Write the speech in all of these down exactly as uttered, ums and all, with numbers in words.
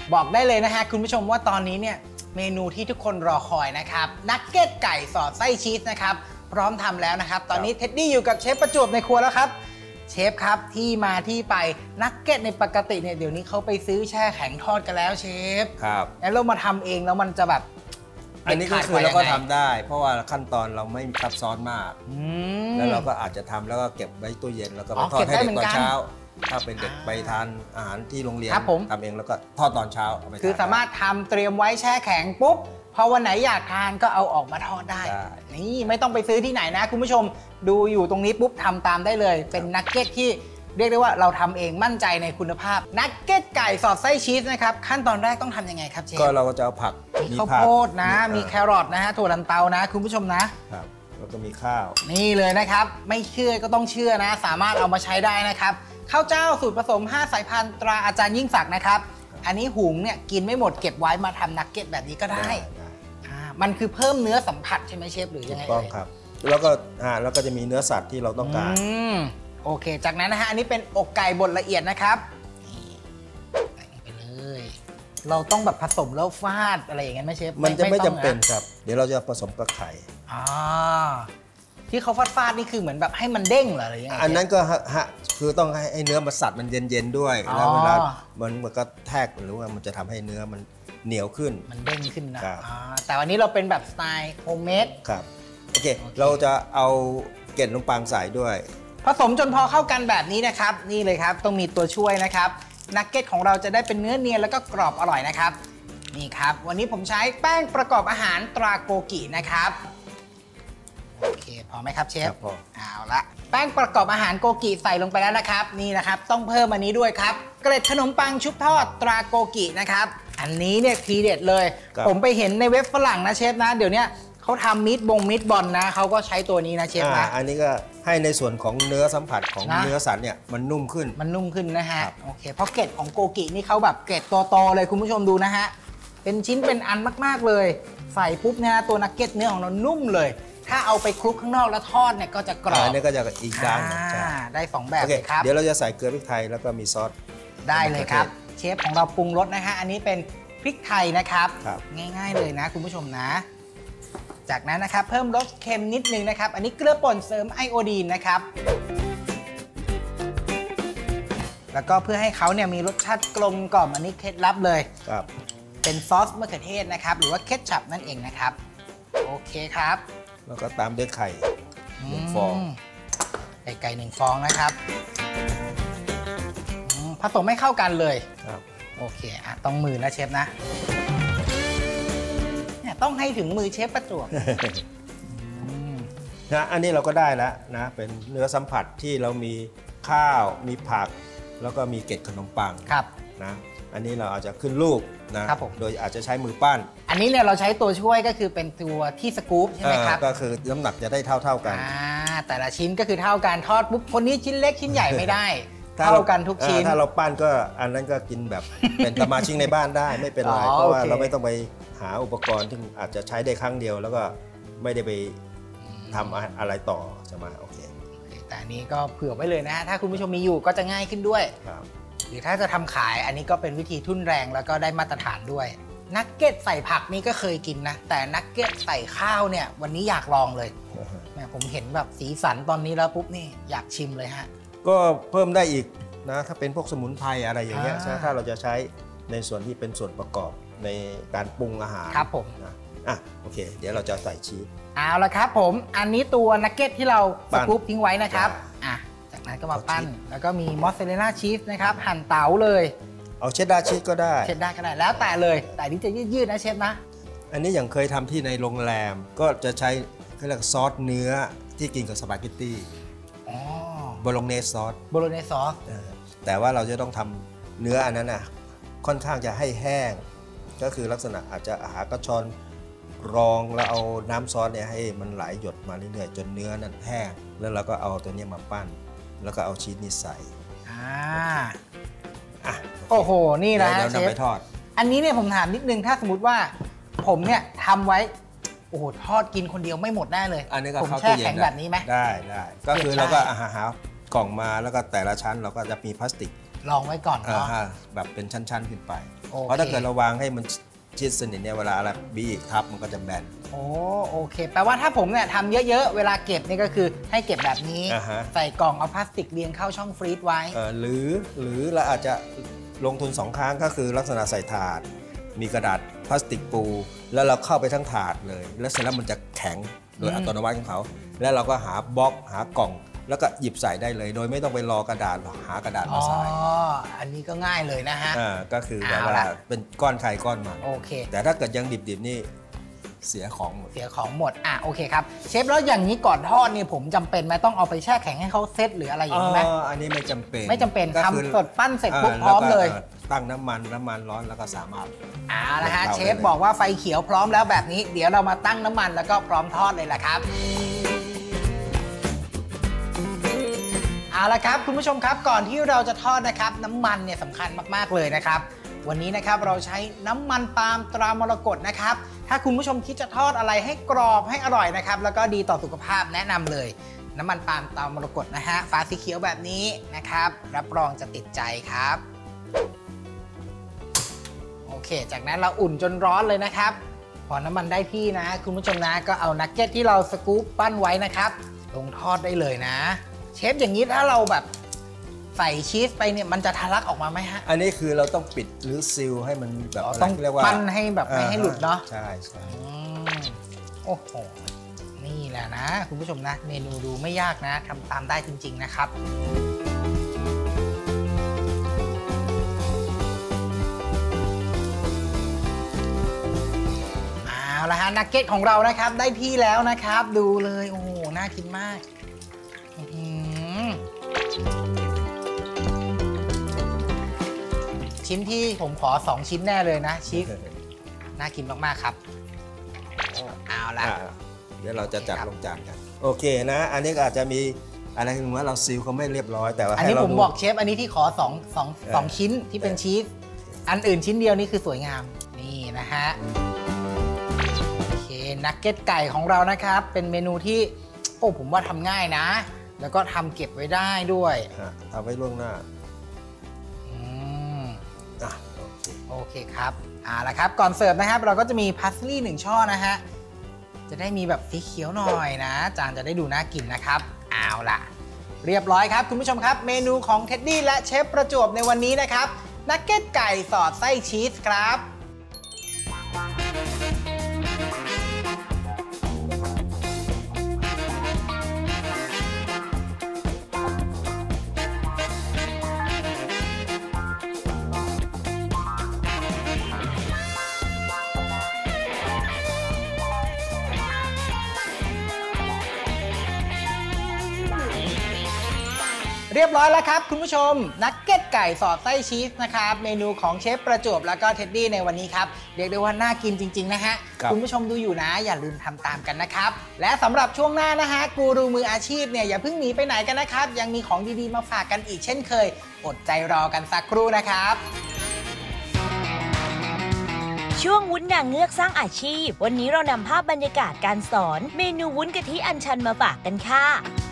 บอกได้เลยนะฮะคุณผู้ชมว่าตอนนี้เนี่ยเมนูที่ทุกคนรอคอยนะครับนักเก็ตไก่สอดไส้ชีสนะครับพร้อมทำแล้วนะครับตอนนี้เท็ดดี้อยู่กับเชฟประจวบในครัวแล้วครับเชฟครับที่มาที่ไปนักเก็ตในปกติเนี่ยเดี๋ยวนี้เขาไปซื้อแช่แข็งทอดกันแล้วเชฟครับแล้วเรามาทำเองแล้วมันจะแบบอันนี้ก็คือเราก็ทำได้เพราะว่าขั้นตอนเราไม่ซับซ้อนมากแล้วเราก็อาจจะทำแล้วก็เก็บไว้ตู้เย็นแล้วก็ไปทอดให้เด็กตอนเช้าถ้าเป็นเด็กไปทานอาหารที่โรงเรียนทำเองแล้วก็ทอดตอนเช้าคือสามารถทำเตรียมไว้แช่แข็งปุ๊บพอวันไหนอยากทานก็เอาออกมาทอดได้นี่ไม่ต้องไปซื้อที่ไหนนะคุณผู้ชมดูอยู่ตรงนี้ปุ๊บทำตามได้เลยเป็นนักเก็ตที่เรียกได้ว่าเราทำเองมั่นใจในคุณภาพนักเก็ตไก่สอดไส้ชีสนะครับขั้นตอนแรกต้องทำยังไงครับเชฟก็เราก็จะเอาผักมีข้าวโพดนะมีแครอทนะฮะถั่วลันเตานะคุณผู้ชมนะครับแล้วก็มีข้าวนี่เลยนะครับไม่เชื่อก็ต้องเชื่อนะสามารถเอามาใช้ได้นะครับข้าวเจ้าสูตรผสมห้าสายพันธุ์ตราอาจารย์ยิ่งศักดิ์นะครับอันนี้หุงเนี่ยกินไม่หมดเก็บไว้มาทำนักเก็ตแบบนี้ก็ได้มันคือเพิ่มเนื้อสัมผัสใช่ไหมเชฟหรือยังไงถูกต้องครับแล้วก็อ่าแล้วก็จะมีเนื้อสัตว์ที่เราต้องการโอเคจากนั้นนะฮะอันนี้เป็นอกไก่บดละเอียดนะครับใส่ไปเลยเราต้องแบบผสมแล้วฟาดอะไรอย่างเงี้ยไหมเชฟมันจะไม่จำเป็นครับเดี๋ยวเราจะผสมกับไข่อ่าที่เขาฟาดฟาดนี่คือเหมือนแบบให้มันเด้งเหรอหรือยังไงอันนั้นก็ฮะคือต้องให้เนื้อมันสัตว์มันเย็นๆด้วยแล้วเวลามันมันก็แทกหรือว่ามันจะทำให้เนื้อมันเหนียวขึ้นมันเด้งขึ้นนะแต่วันนี้เราเป็นแบบสไตล์โฮมเมดครับโอเคเราจะเอาเกล็ดขนมปังใส่ด้วยผสมจนพอเข้ากันแบบนี้นะครับนี่เลยครับต้องมีตัวช่วยนะครับนักเก็ตของเราจะได้เป็นเนื้อเนียนแล้วก็กรอบอร่อยนะครับนี่ครับวันนี้ผมใช้แป้งประกอบอาหารตราโกกินะครับโอเคพอไหมครับเชฟพอเอาละแป้งประกอบอาหารโกกิใส่ลงไปแล้วนะครับนี่นะครับต้องเพิ่มอันนี้ด้วยครับเกล็ดขนมปังชุบทอดตราโกกินะครับอันนี้เนี่ยทีเด็ดเลยผมไปเห็นในเว็บฝรั่งนะเชฟนะเดี๋ยวนี้เขาทำมิตบงมิตบอลนะเขาก็ใช้ตัวนี้นะเชฟนะอันนี้ก็ให้ในส่วนของเนื้อสัมผัสของเนื้อสัตว์เนี่ยมันนุ่มขึ้นมันนุ่มขึ้นนะฮะโอเคเพราะเกล็ดของโกกินี่เขาแบบเกล็ดโตๆเลยคุณผู้ชมดูนะฮะเป็นชิ้นเป็นอันมากๆเลยใส่ปุ๊บเนี่ยตัวนักเก็ตเนื้อของเรานุ่มเลยถ้าเอาไปคลุกข้างนอกแล้วทอดเนี่ยก็จะกรอบอันนี้ก็จะอีกด้านได้สองแบบเลยครับเดี๋ยวเราจะใส่เกลือพริกไทยแล้วก็มีซอสได้เลยครับเชฟของเราปรุงรสนะฮะอันนี้เป็นพริกไทยนะครับง่ายๆเลยนะคุณผู้ชมนะจากนั้นนะครับเพิ่มรสเค็มนิดนึงนะครับอันนี้เกลือป่นเสริมไอโอดีนนะครับแล้วก็เพื่อให้เขาเนี่ยมีรสชาติกลมกล่อมอันนี้เคล็ดลับเลยครับเป็นซอสมะเขือเทศนะครับหรือว่าเคทชัพนั่นเองนะครับโอเคครับแล้วก็ตามด้วยไข่หนึ่งฟองไก่ไก่หนึ่งฟองนะครับผสมให้เข้ากันเลยครับโอเคอ่ะต้องมือนะเชฟนะต้องให้ถึงมือเชฟประจวบนะอันนี้เราก็ได้แล้วนะเป็นเนื้อสัมผัสที่เรามีข้าวมีผักแล้วก็มีเกล็ดขนมปังครับนะอันนี้เราอาจจะขึ้นรูปนะครับผมโดยอาจจะใช้มือปั้นอันนี้เนี่ยเราใช้ตัวช่วยก็คือเป็นตัวที่สกู๊ปใช่ไหมครับก็คือน้ำหนักจะได้เท่าๆกันแต่ละชิ้นก็คือเท่ากันทอดปุ๊บคนนี้ชิ้นเล็กชิ้นใหญ่ไม่ได้เท่ากันทุกชิ้นถ้าเราปั้นก็อันนั้นก็กินแบบเป็นสมาชิกในบ้านได้ไม่เป็นไรเพราะว่าเราไม่ต้องไปหาอุปกรณ์ที่อาจจะใช้ได้ครั้งเดียวแล้วก็ไม่ได้ไปทำอะไรต่อใช่ไหมโอเคแต่อันนี้ก็เผื่อไว้เลยนะถ้าคุณผู้ชมมีอยู่ก็จะง่ายขึ้นด้วยหรือถ้าจะทำขายอันนี้ก็เป็นวิธีทุ่นแรงแล้วก็ได้มาตรฐานด้วยนักเก็ตใส่ผักนี่ก็เคยกินนะแต่นักเก็ตใส่ข้าวเนี่ยวันนี้อยากลองเลยผมเห็นแบบสีสันตอนนี้แล้วปุ๊บนี่อยากชิมเลยฮะก็เพิ่มได้อีกนะถ้าเป็นพวกสมุนไพรอะไรอย่างเงี้ยถ้าเราจะใช้ในส่วนที่เป็นส่วนประกอบในการปรุงอาหารครับผมนะอ่ะโอเคเดี๋ยวเราจะใส่ชีสเอาละครับผมอันนี้ตัวนักเก็ตที่เราสกู๊ปทิ้งไว้นะครับอ่ะจากนั้นก็มาปั้นแล้วก็มีมอสซาเรลล่าชีสนะครับหั่นเต๋าเลยเอาเชดดาร์ชีสก็ได้เชดดาร์ก็ได้แล้วแต่เลยแต่นี้จะยืดๆนะเชฟนะอันนี้อย่างเคยทำที่ในโรงแรมก็จะใช้เขาเรียกซอสเนื้อที่กินกับสปาเกตตี้โบโลเนสซอสโบโลเนสซอสแต่ว่าเราจะต้องทำเนื้ออันนั้นนะค่อนข้างจะให้แห้งก็คือลักษณะอาจจะหากระชอนรองแล้วเอาน้ำซอสเนี่ยให้มันไหลหยดมาเรื่อยๆจนเนื้อนั้นแห้งแล้วเราก็เอาตัวนี้มาปั้นแล้วก็เอาชีสนี่ใส่อ่าอ่ะโอ้โหนี่นะเชฟทอดอันนี้เนี่ยผมถามนิดนึงถ้าสมมติว่าผมเนี่ยทำไว้โอ้โหทอดกินคนเดียวไม่หมดแน่เลยอันนี้ก็ผมแช่แข็งแบบนี้ไหมได้ได้ก็คือเราก็อาหารกล่องมาแล้วก็แต่ละชั้นเราก็จะมีพลาสติกรองไว้ก่อนเนาะแบบเป็นชั้นๆขึ้นไปเพราะถ้าเกิดเราวางให้มันชิดสนิทเนี่ยเวลาอะไรบีอีกทับมันก็จะแบนโอ้โอเคแปลว่าถ้าผมเนี่ยทำเยอะๆเวลาเก็บนี่ก็คือให้เก็บแบบนี้ uh-huh. ใส่กล่องเอาพลาสติกเรียงเข้าช่องฟรีซไว้หรือหรือเราอาจจะลงทุนสองครั้งก็คือลักษณะใส่ถาดมีกระดาษพลาสติกปูแล้วเราเข้าไปทั้งถาดเลยแล้วเสร็จแล้วมันจะแข็งโดยอัตโนมัติของเขาแล้วเราก็หาบล็อกหากล่องแล้วก็หยิบใส่ได้เลยโดยไม่ต้องไปรอกระดาษหากระดาษมาใส่อ๋ออันนี้ก็ง่ายเลยนะฮะอ่าก็คือแบบว่าเป็นก้อนไข่ก้อนมันโอเคแต่ถ้าเกิดยังดิบๆนี่เสียของหมดเสียของหมดอ่ะโอเคครับเชฟแล้วอย่างนี้ก่อนทอดเนี่ยผมจำเป็นไหมต้องเอาไปแช่แข็งให้เขาเซตหรืออะไรอย่างนี้ไหมอ๋ออันนี้ไม่จำเป็นไม่จำเป็นทำสดปั้นเสร็จปุ๊บพร้อมเลยตั้งน้ำมันน้ำมันร้อนแล้วก็สามารถอ่านะฮะเชฟบอกว่าไฟเขียวพร้อมแล้วแบบนี้เดี๋ยวเรามาตั้งน้ำมันแล้วก็พร้อมทอดเลยแหละครับเอาละครับคุณผู้ชมครับก่อนที่เราจะทอดนะครับน้ำมันเนี่ยสำคัญมากๆเลยนะครับวันนี้นะครับเราใช้น้ำมันปาล์มตรามรกตนะครับถ้าคุณผู้ชมคิดจะทอดอะไรให้กรอบให้อร่อยนะครับแล้วก็ดีต่อสุขภาพแนะนำเลยน้ำมันปาล์มตรามรกตนะฮะฝาสีเขียวแบบนี้นะครับรับรองจะติดใจครับโอเคจากนั้นเราอุ่นจนร้อนเลยนะครับพอน้ำมันได้ที่นะคุณผู้ชมนะก็เอานักเก็ตที่เราสกู๊ปปั้นไว้นะครับลงทอดได้เลยนะเชฟอย่างนี้ถ้าเราแบบใส่ชีสไปเนี่ยมันจะทะลักออกมาไหมฮะอันนี้คือเราต้องปิดหรือซีลให้มันแบบต้องเรียกว่าปั้นให้แบบไม่ให้หลุดเนาะใช่ใช่โอ้โหนี่แหละนะคุณผู้ชมนะเมนูดูไม่ยากนะทำตามได้จริงๆนะครับเอาละฮะนักเก็ตของเรานะครับได้ที่แล้วนะครับดูเลยโอ้โหน่ากินมากชิ้นที่ผมขอสองชิ้นแน่เลยนะชีสน่ากินมากๆครับเอาละเดี๋ยวเราจะจัดลงจานกันโอเคนะอันนี้ก็อาจจะมีอะไรถึงว่าเราซีลเขาไม่เรียบร้อยแต่ว่าอันนี้ผมบอกเชฟอันนี้ที่ขอสองสองสองชิ้นที่เป็นชีสอันอื่นชิ้นเดียวนี่คือสวยงามนี่นะฮะโอเคนักเก็ตไก่ของเรานะครับเป็นเมนูที่โอ้ผมว่าทำง่ายนะแล้วก็ทำเก็บไว้ได้ด้วยทำไว้ล่วงหน้าโอเคครับเอาละครับก่อนเสิร์ฟนะครับเราก็จะมีพาสลีย์หนึ่งช่อนะฮะจะได้มีแบบสีเขียวหน่อยนะจานจะได้ดูน่ากินนะครับเอาล่ะเรียบร้อยครับคุณผู้ชมครับเมนูของเท็ดดี้และเชฟประจวบในวันนี้นะครับนักเก็ตไก่สอดไส้ชีสครับเรียบร้อยแล้วครับคุณผู้ชมนักเก็ตไก่สอดไส้ชีสนะครับเมนูของเชฟประจวบแล้วก็เท็ดดี้ในวันนี้ครับเรียกได้ว่าน่ากินจริงๆนะฮะ คุณผู้ชมดูอยู่นะอย่าลืมทำตามกันนะครับและสำหรับช่วงหน้านะฮะกูรูมืออาชีพเนี่ยอย่าเพิ่งหนีไปไหนกันนะครับยังมีของดีๆมาฝากกันอีกเช่นเคยอดใจรอกันสักครู่นะครับช่วงวุ้นนางเงือกสร้างอาชีพวันนี้เรานำภาพบรรยากาศการสอนเมนูวุ้นกะทิอัญชันมาฝากกันค่ะ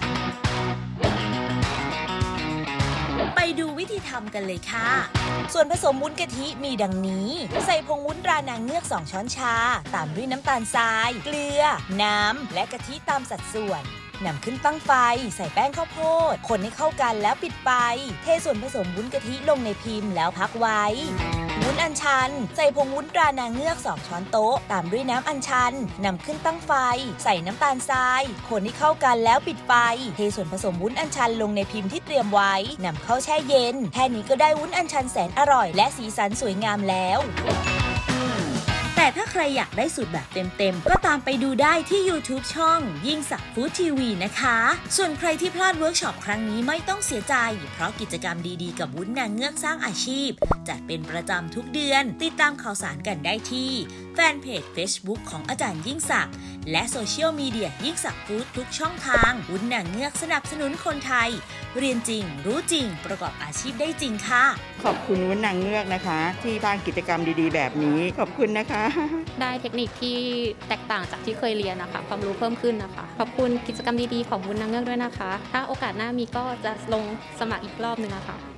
ไปดูวิธีทำกันเลยค่ะส่วนผสมวุ้นกะทิมีดังนี้ใส่ผงวุ้นตรานางเงือกสองช้อนชาตามด้วยน้ำตาลทรายเกลือน้ำและกะทิตามสัดส่วนนำขึ้นตั้งไฟใส่แป้งข้าวโพดคนให้เข้ากันแล้วปิดไฟเทส่วนผสมวุ้นกะทิลงในพิมพ์แล้วพักไว้วุ้นอัญชันใส่ผงวุ้นตรานางเงือกสองช้อนโต๊ะตามด้วยน้ำอัญชันนำขึ้นตั้งไฟใส่น้ำตาลทรายคนให้เข้ากันแล้วปิดไฟเทส่วนผสมวุ้นอัญชันลงในพิมพ์ที่เตรียมไว้นำเข้าแช่เย็นแค่นี้ก็ได้วุ้นอัญชันแสนอร่อยและสีสันสวยงามแล้วแต่ถ้าใครอยากได้สูตรแบบเต็มๆก็ตามไปดูได้ที่ YouTube ช่องยิ่งศักดิ์ฟู้ดทีวีนะคะส่วนใครที่พลาดเวิร์กช็อปครั้งนี้ไม่ต้องเสียใจเพราะกิจกรรมดีๆกับวุ้นนางเงือกสร้างอาชีพจัดเป็นประจำทุกเดือนติดตามข่าวสารกันได้ที่แฟนเพจ Facebook ของอาจารย์ยิ่งศักดิ์และโซเชียลมีเดียยิ่งศักดิ์ฟู้ดทุกช่องทางวุ้นนางเงือกสนับสนุนคนไทยเรียนจริงรู้จริงประกอบอาชีพได้จริงค่ะขอบคุณวุ้นนางเงือกนะคะที่สร้างกิจกรรมดีๆแบบนี้ขอบคุณนะคะได้เทคนิคที่แตกต่างจากที่เคยเรียนนะคะความรู้เพิ่มขึ้นนะคะขอบคุณกิจกรรมดีๆของวุ้นนางเงือกด้วยนะคะถ้าโอกาสหน้ามีก็จะลงสมัครอีกรอบนึงนะคะ